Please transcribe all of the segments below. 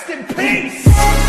Rest in peace.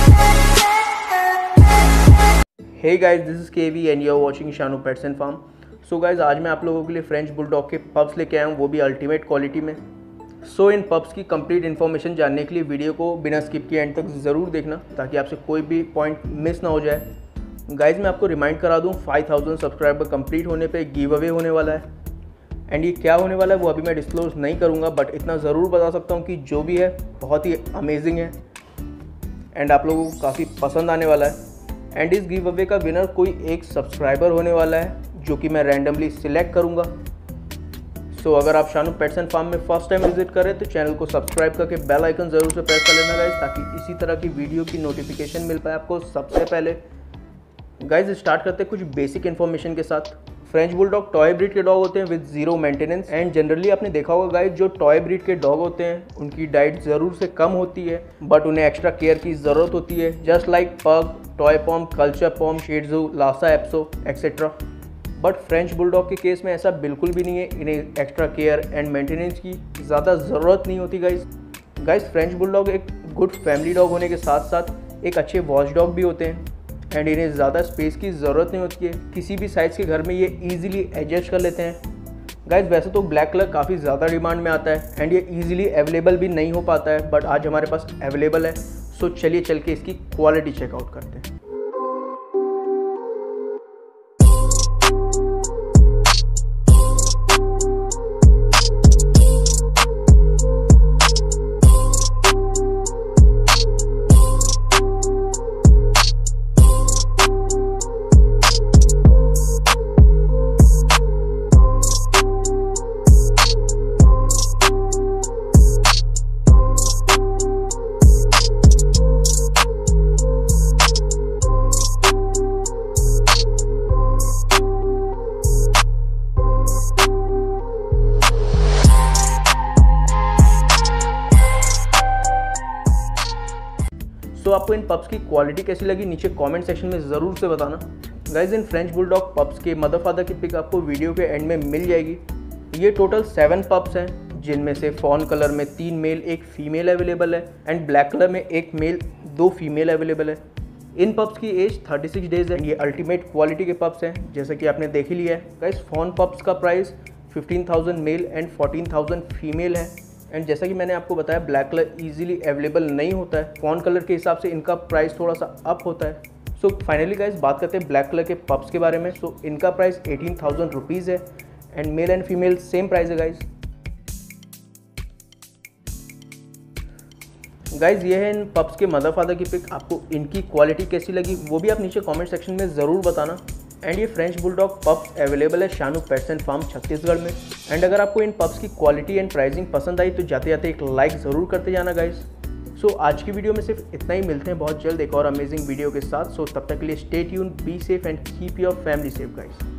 Hey guys, this is KV and you're watching Shanu Pets and Farm. So guys, आज मैं आप लोगों के लिए फ्रेंच बुलडॉग के पप्स लेके आया हूँ, वो भी अल्टीमेट क्वालिटी में। सो इन पप्स की कंप्लीट इन्फॉर्मेशन जानने के लिए वीडियो को बिना स्किप किए एंड तक ज़रूर देखना, ताकि आपसे कोई भी पॉइंट मिस ना हो जाए। गाइज मैं आपको रिमाइंड करा दूँ, 5000 सब्सक्राइबर कंप्लीट होने पे गिव अवे होने वाला है। एंड ये क्या होने वाला है वो अभी मैं डिस्क्लोज नहीं करूँगा, बट इतना ज़रूर बता सकता हूँ कि जो भी है बहुत ही अमेजिंग है एंड आप लोगों को काफ़ी पसंद आने वाला है। एंड इस गिव अवे का विनर कोई एक सब्सक्राइबर होने वाला है, जो कि मैं रैंडमली सिलेक्ट करूँगा। सो अगर आप शानू पेट्स एंड फार्म में फर्स्ट टाइम विजिट करें तो चैनल को सब्सक्राइब करके बेल आइकन ज़रूर से प्रेस कर लेना गाइज, ताकि इसी तरह की वीडियो की नोटिफिकेशन मिल पाए आपको सबसे पहले। गाइज स्टार्ट करते हैं कुछ बेसिक इन्फॉर्मेशन के साथ। फ्रेंच बुलडॉग टॉय ब्रीड के डॉग होते हैं with zero maintenance. And generally आपने देखा होगा गाइज, जो टॉय ब्रीड के डॉग होते हैं उनकी डाइट ज़रूर से कम होती है, बट उन्हें एक्स्ट्रा केयर की ज़रूरत होती है, just like pug, toy pom, culture pom, shih tzu, lhasa apso etcetera. But French bulldog के केस में ऐसा बिल्कुल भी नहीं है, इन्हें एक्स्ट्रा केयर एंड मेंटेनेंस की ज़्यादा ज़रूरत नहीं होती गाइज। फ्रेंच बुलडॉग एक गुड फैमिली डॉग होने के साथ साथ एक अच्छे वॉच डॉग भी होते हैं एंड इन्हें ज़्यादा स्पेस की ज़रूरत नहीं होती है। किसी भी साइज़ के घर में ये ईजिली एडजस्ट कर लेते हैं। गाइज वैसे तो ब्लैक कलर काफ़ी ज़्यादा डिमांड में आता है एंड ये ईजिली अवेलेबल भी नहीं हो पाता है, बट आज हमारे पास अवेलेबल है। सो चलिए चल के इसकी क्वालिटी चेकआउट करते हैं। सो आपको इन पप्स की क्वालिटी कैसी लगी नीचे कमेंट सेक्शन में ज़रूर से बताना। गाइज इन फ्रेंच बुलडॉग पप्स के मदर फादर की पिक आपको वीडियो के एंड में मिल जाएगी। ये टोटल 7 पप्स हैं, जिनमें से फॉन कलर में 3 मेल 1 फीमेल अवेलेबल है एंड ब्लैक कलर में 1 मेल 2 फीमेल अवेलेबल है। इन पप्स की एज 36 डेज है। ये अल्टीमेट क्वालिटी के पप्स हैं, जैसे कि आपने देख ही लिया है। गाइज फॉन पप्स का प्राइस 15,000 मेल एंड 14,000 फीमेल है। एंड जैसा कि मैंने आपको बताया, ब्लैक कलर इजीली अवेलेबल नहीं होता है, फॉन कलर के हिसाब से इनका प्राइस थोड़ा सा अप होता है। सो फाइनली गाइस बात करते हैं ब्लैक कलर के पप्स के बारे में। सो इनका प्राइस 18,000 रुपीज़ है and male and female same price है गाइस। गाइज ये है इन पप्स के मदर फादर की पिक। आपको इनकी क्वालिटी कैसी लगी वो भी आप नीचे कमेंट सेक्शन में ज़रूर बताना। एंड ये फ्रेंच बुलडॉग पप्स अवेलेबल है Shanu pets and farm Chhattisgarh में। एंड अगर आपको इन पप्स की क्वालिटी एंड प्राइसिंग पसंद आई तो जाते जाते एक लाइक ज़रूर करते जाना गाइज। सो आज की वीडियो में सिर्फ इतना ही। मिलते हैं बहुत जल्द एक और अमेजिंग वीडियो के साथ। सो तब तक के लिए stay tune, be safe and keep your family safe guys.